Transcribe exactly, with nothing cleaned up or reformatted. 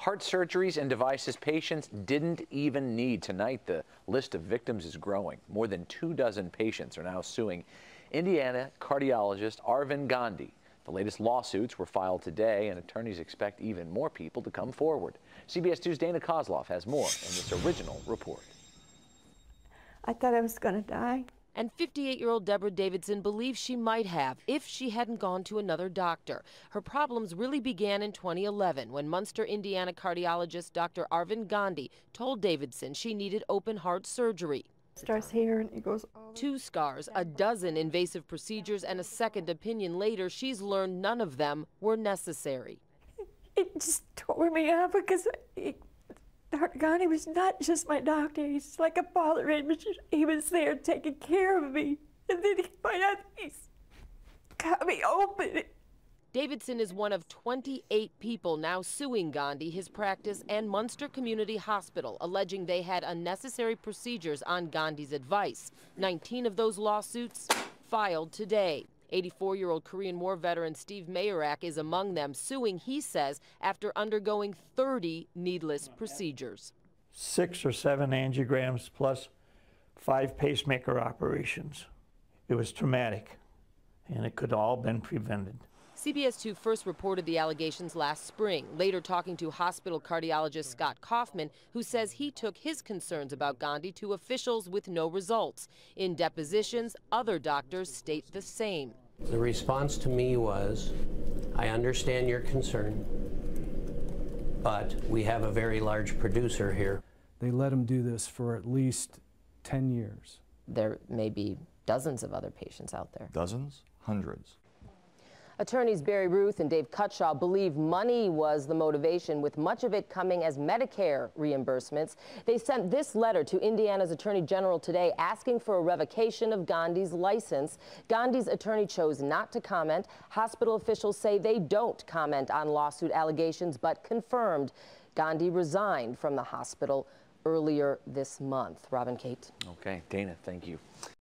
heart surgeries and devices patients didn't even need. Tonight, the list of victims is growing. More than two dozen patients are now suing Indiana cardiologist Arvind Gandhi. The latest lawsuits were filed today, and attorneys expect even more people to come forward. C B S two's Dana Kozlov has more in this original report. I thought I was going to die. And fifty-eight-year-old Deborah Davidson believes she might have if she hadn't gone to another doctor. Her problems really began in twenty eleven when Munster, Indiana cardiologist Doctor Arvind Gandhi told Davidson she needed open heart surgery. Starts here and it goes all Two scars, a dozen invasive procedures, and a second opinion later, she's learned none of them were necessary. It just tore me up because it, Doctor Gandhi was not just my doctor. He's like a father in me. He was there taking care of me. And then he find out he's got me open. Davidson is one of twenty-eight people now suing Gandhi, his practice, and Munster Community Hospital, alleging they had unnecessary procedures on Gandhi's advice. nineteen of those lawsuits filed today. eighty-four-year-old Korean War veteran Steve Mayorak is among them, suing, he says, after undergoing thirty needless procedures. Six or seven angiograms plus five pacemaker operations. It was traumatic, and it could all have been prevented. C B S two first reported the allegations last spring, later talking to hospital cardiologist Scott Kaufman, who says he took his concerns about Gandhi to officials with no results. In depositions, other doctors state the same. The response to me was, I understand your concern, but we have a very large producer here. They let him do this for at least ten years. There may be dozens of other patients out there. Dozens? Hundreds. Attorneys Barry Ruth and Dave Cutshaw believe money was the motivation, with much of it coming as Medicare reimbursements. They sent this letter to Indiana's Attorney General today asking for a revocation of Gandhi's license. Gandhi's attorney chose not to comment. Hospital officials say they don't comment on lawsuit allegations, but confirmed Gandhi resigned from the hospital earlier this month. Robin, Kate. Okay, Dana, thank you.